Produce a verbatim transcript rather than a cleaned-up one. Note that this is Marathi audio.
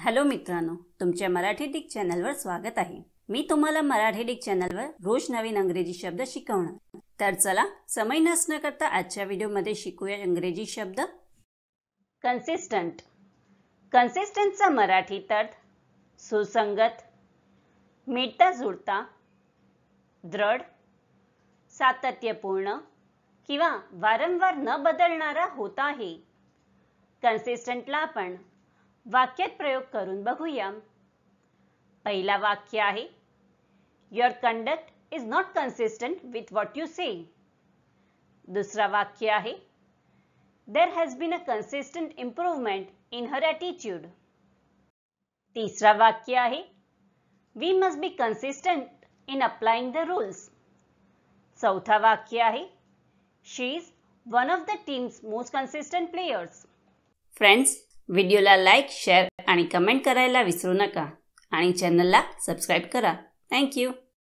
हॅलो मित्रांनो, तुमच्या मराठी डिक चॅनलवर स्वागत आहे। मी तुम्हाला मराठी डिक चॅनलवर रोज नवीन इंग्रजी शब्द शिकवणार। तर चला समय नष्ट न करता आजच्या व्हिडिओमध्ये शिकूया इंग्रजी शब्द। कन्सिस्टंट। कन्सिस्टंटचा मराठीत अर्थ सुसंगत, मिळता जुळता, दृढ, सातत्यपूर्ण किंवा वारंवार न बदलणारा होता आहे। कन्सिस्टंटला आपण वाक्यात प्रयोग करून बघूया। पहिला वाक्य आहे, Your conduct is not consistent with what you say. दुसरा वाक्य आहे, There has been a consistent improvement in her attitude. तिसरा वाक्य आहे, We must be consistent in applying the rules. चौथा वाक्य आहे, She is one of the team's most consistent players. Friends, व्हिडिओला लाईक, शेअर आणि कमेंट करायला विसरू नका आणि चॅनलला सबस्क्राइब करा। Thank you.